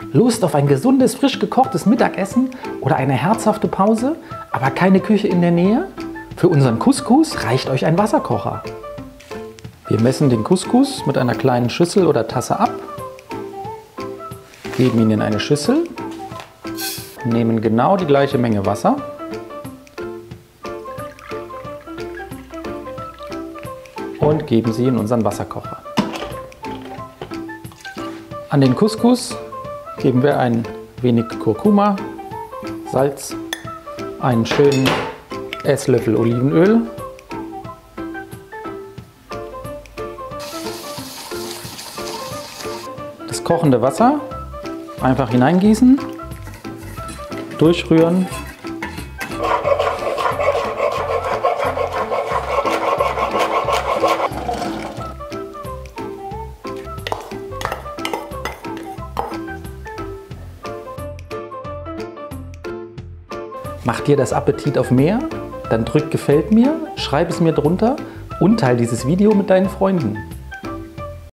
Lust auf ein gesundes, frisch gekochtes Mittagessen oder eine herzhafte Pause, aber keine Küche in der Nähe? Für unseren Couscous reicht euch ein Wasserkocher. Wir messen den Couscous mit einer kleinen Schüssel oder Tasse ab, geben ihn in eine Schüssel, nehmen genau die gleiche Menge Wasser und geben sie in unseren Wasserkocher. An den Couscous geben wir ein wenig Kurkuma, Salz, einen schönen Esslöffel Olivenöl, das kochende Wasser einfach hineingießen, durchrühren . Macht dir das Appetit auf mehr? Dann drück gefällt mir, schreib es mir drunter und teile dieses Video mit deinen Freunden.